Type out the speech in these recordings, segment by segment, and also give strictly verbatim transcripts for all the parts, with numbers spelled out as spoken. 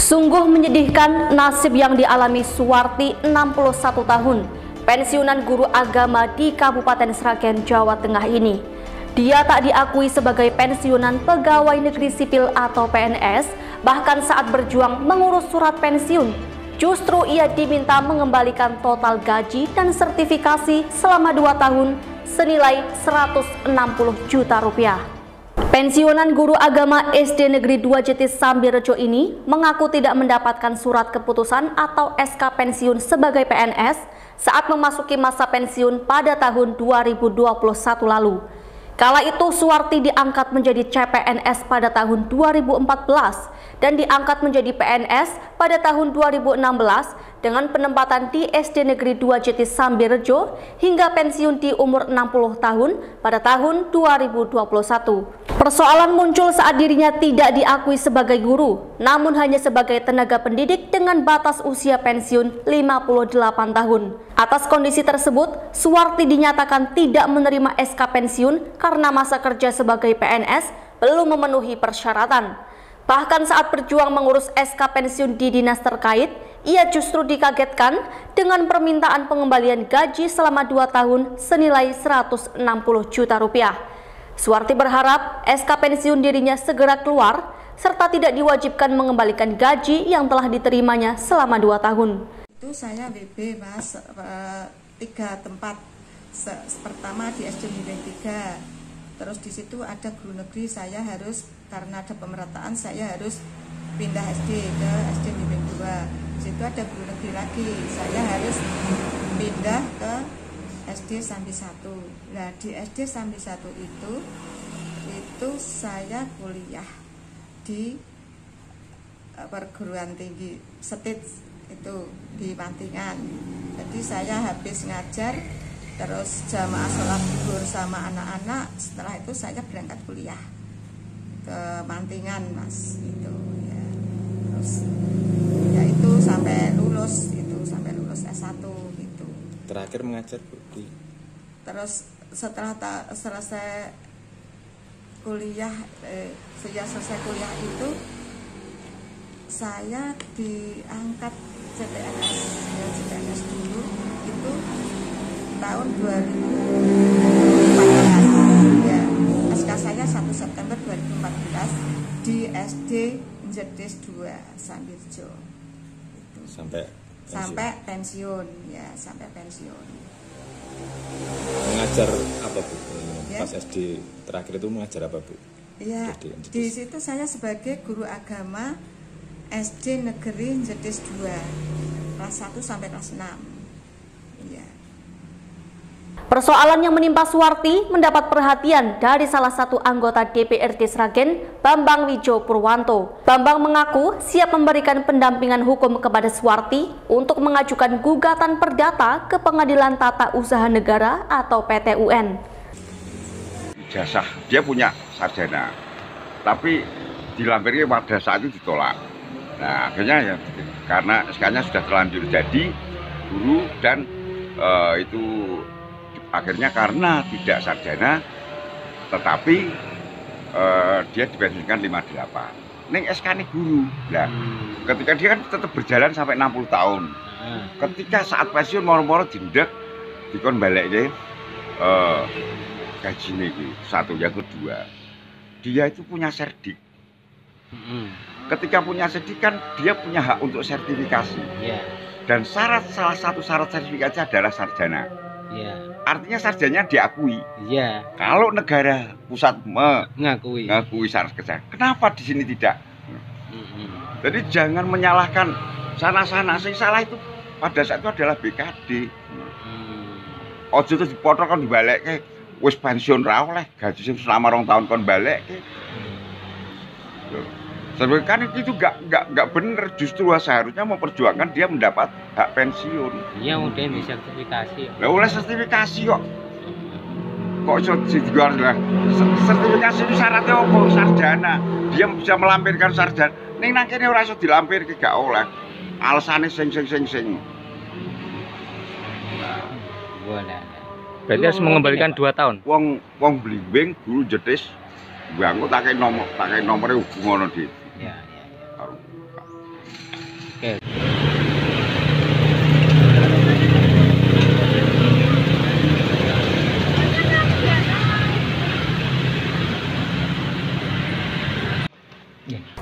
Sungguh menyedihkan nasib yang dialami Suwarti, enam puluh satu tahun, pensiunan guru agama di Kabupaten Sragen, Jawa Tengah ini. Dia tak diakui sebagai pensiunan pegawai negeri sipil atau P N S, bahkan saat berjuang mengurus surat pensiun, justru ia diminta mengembalikan total gaji dan sertifikasi selama dua tahun senilai seratus enam puluh juta rupiah. Pensiunan guru agama S D Negeri dua Jetis Sambirejo ini mengaku tidak mendapatkan surat keputusan atau S K pensiun sebagai P N S saat memasuki masa pensiun pada tahun dua ribu dua puluh satu lalu. Kala itu Suwarti diangkat menjadi C P N S pada tahun dua ribu empat belas dan diangkat menjadi P N S pada tahun dua ribu enam belas dengan penempatan di S D Negeri dua Jetis Sambirejo hingga pensiun di umur enam puluh tahun pada tahun dua ribu dua puluh satu. Persoalan muncul saat dirinya tidak diakui sebagai guru, namun hanya sebagai tenaga pendidik dengan batas usia pensiun lima puluh delapan tahun. Atas kondisi tersebut, Suwarti dinyatakan tidak menerima S K pensiun karena masa kerja sebagai P N S belum memenuhi persyaratan. Bahkan saat berjuang mengurus S K pensiun di dinas terkait, ia justru dikagetkan dengan permintaan pengembalian gaji selama dua tahun senilai seratus enam puluh juta rupiah. Suwarti berharap S K pensiun dirinya segera keluar, serta tidak diwajibkan mengembalikan gaji yang telah diterimanya selama dua tahun. Itu saya W B mas, tiga tempat. Pertama di S D Miring tiga, terus di situ ada guru negeri, saya harus karena ada pemerataan saya harus pindah S D ke S D Miring dua. Di situ ada guru negeri lagi, saya harus pindah ke S D Sambi satu. Nah di S D Sambi satu itu itu saya kuliah di perguruan tinggi Setit itu di Mantingan. Jadi saya habis ngajar terus jamaah sholat zuhur sama anak-anak, setelah itu saya berangkat kuliah ke Mantingan mas itu ya. Terus ya itu sampai lulus itu sampai lulus S satu gitu. Terakhir mengajar Bu. Terus setelah tak selesai kuliah eh, sejak selesai kuliah itu saya diangkat C P N S ya, C P N S dulu itu tahun dua ribu empat belas ya. S K saya satu September dua ribu empat belas di S D Jetis dua Sambirejo itu. Sampai pensiun. Sampai pensiun ya, sampai pensiun. Mengajar apa Bu? Ya. Pas S D terakhir itu mengajar apa Bu? Ya, di situ saya sebagai guru agama S D Negeri Jetis dua kelas satu sampai kelas enam. Ya. Persoalan yang menimpa Suwarti mendapat perhatian dari salah satu anggota D P R D Sragen, Bambang Wijo Purwanto. Bambang mengaku siap memberikan pendampingan hukum kepada Suwarti untuk mengajukan gugatan perdata ke Pengadilan Tata Usaha Negara atau P T U N. Ijazah, dia punya sarjana, tapi dilampirnya pada saat itu ditolak. Nah akhirnya ya karena S K-nya sudah terlanjur jadi guru dan uh, itu akhirnya karena tidak sarjana tetapi uh, dia dipensiunkan lima puluh delapan. Neng S K ini guru. Nah, hmm. ketika dia kan tetap berjalan sampai enam puluh tahun. Hmm. Ketika saat pensiun moro-moro dindek dikon balekke uh, gajinya iki. Satu, yang kedua, dia itu punya serdik. Hmm. Ketika punya serdik kan dia punya hak untuk sertifikasi. Yeah. Dan syarat salah satu syarat sertifikasi adalah sarjana. Yeah. Artinya sarjana diakui. Iya. Kalau negara pusat mengakui ngakui syarat kerja, kenapa di sini tidak? Mm-hmm. Jadi jangan menyalahkan sana-sana. Sing salah itu pada saat itu adalah B K D. Mm. Ojo terus dipotong kan dibalik ke wis pensiun ra oleh gaji sing selama rong tahun kon balik ke. Mm. Sebenarnya kan itu gak, gak, gak bener, justru seharusnya memperjuangkan dia mendapat hak pensiun. Iya, udah bisa sertifikasi. Lah oleh sertifikasi kok. Kok iso dijual lah. Sertifikasi itu syaratnya apa? Sarjana. Dia bisa melampirkan sarjana. Ning nang kene ora iso dilampirke gak oleh. Alasane sing sing sing sing. Nah, boleh. Berarti harus mengembalikan dua tahun. Wong wong blimbing guru Jetis. Gua tak kei nomor, tak kei nomore hubungan dhewe. Ya, ya, ya.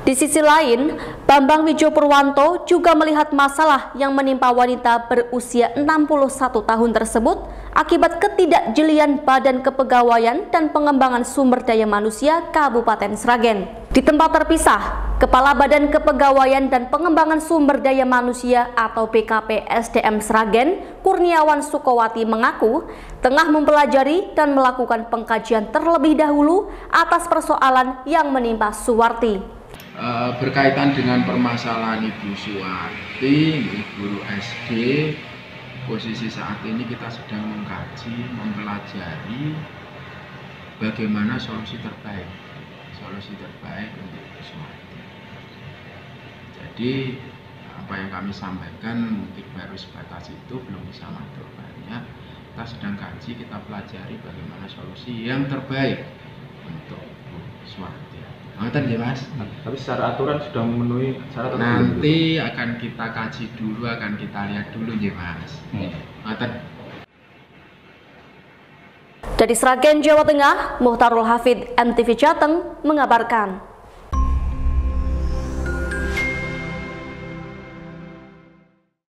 Di sisi lain, Bambang Wijo Purwanto juga melihat masalah yang menimpa wanita berusia enam puluh satu tahun tersebut akibat ketidakjelian Badan Kepegawaian dan Pengembangan Sumber Daya Manusia Kabupaten Sragen. Di tempat terpisah, Kepala Badan Kepegawaian dan Pengembangan Sumber Daya Manusia atau B K P S D M Sragen, Kurniawan Sukowati mengaku tengah mempelajari dan melakukan pengkajian terlebih dahulu atas persoalan yang menimpa Suwarti. Uh, berkaitan dengan permasalahan Ibu Suwarti, guru S D, posisi saat ini kita sedang mengkaji, mempelajari bagaimana solusi terbaik, solusi terbaik untuk Ibu Suwarti. Jadi apa yang kami sampaikan mungkin baru sebatas itu, belum bisa masuk banyak. Kita sedang kaji, kita pelajari bagaimana solusi yang terbaik untuk Ibu Suwarti. Ngoten ya Mas. Tapi secara aturan sudah memenuhi syarat. Nanti akan kita kaji dulu, akan kita lihat dulu ya Mas. Ngoten. Dari Sragen, Jawa Tengah, Muhtarul Hafid, M T V Jateng mengabarkan.